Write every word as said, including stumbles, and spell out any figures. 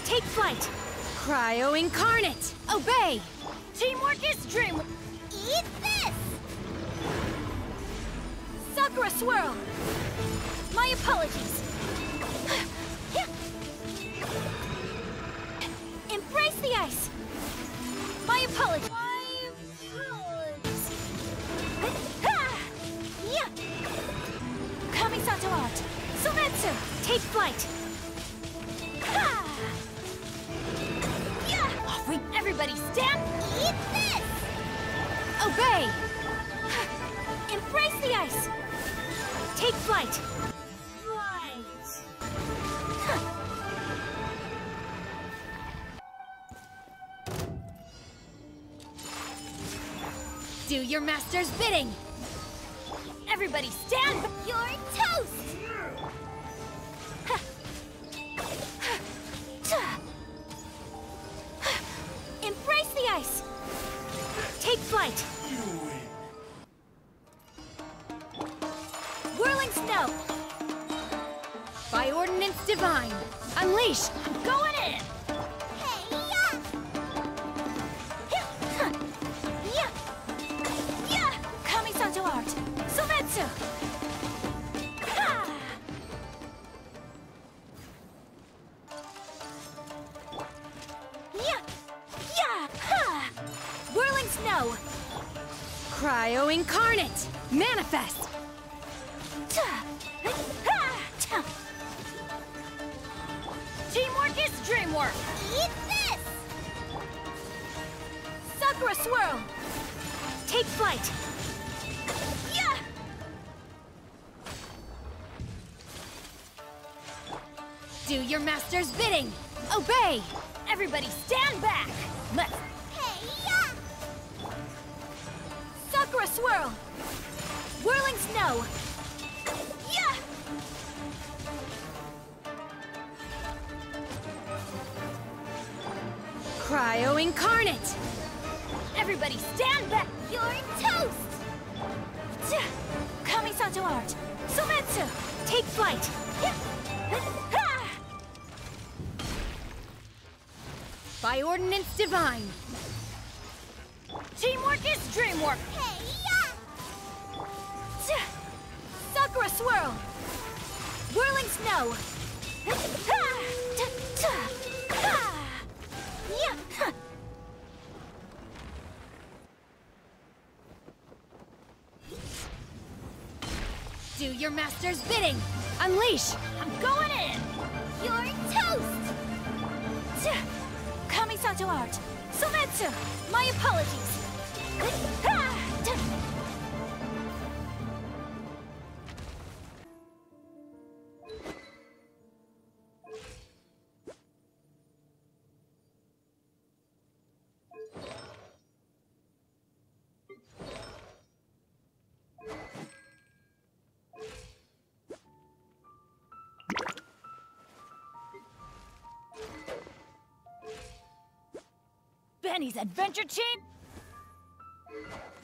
Take flight! Cryo Incarnate! Obey! Teamwork is dream. Eat this! Sakura Swirl! My apologies! Embrace the ice! My apologies! My apologies. Kamisato Art! Sometsu! Take flight! Off we everybody stand. Eat this! Obey! Embrace the ice! Take flight! Right. Do your master's bidding! Everybody stand. You're toast! Embrace the ice! Take flight! Whirling snow! By ordinance divine! Unleash! I'm going in. Hey-ya! Kamisato Art! Sometsu! Whirling snow! Cryo Incarnate! Manifest! Teamwork is dreamwork. Eat this! Sakura Swirl! Take flight! Do your master's bidding! Obey! Everybody stand back. Let's. Hey-ya! Sakura Swirl! Whirling snow! Cryo Incarnate! Everybody stand back. You're toast! Kamisato Art! Sometsu! Take flight! By ordinance divine! Teamwork is dreamwork. Hey-ya! Sakura Swirl! Whirling snow! Do your master's bidding! Unleash! I'm going in. You're toast! Kamisato Art! Sometsu! My apologies! Benny's adventure team.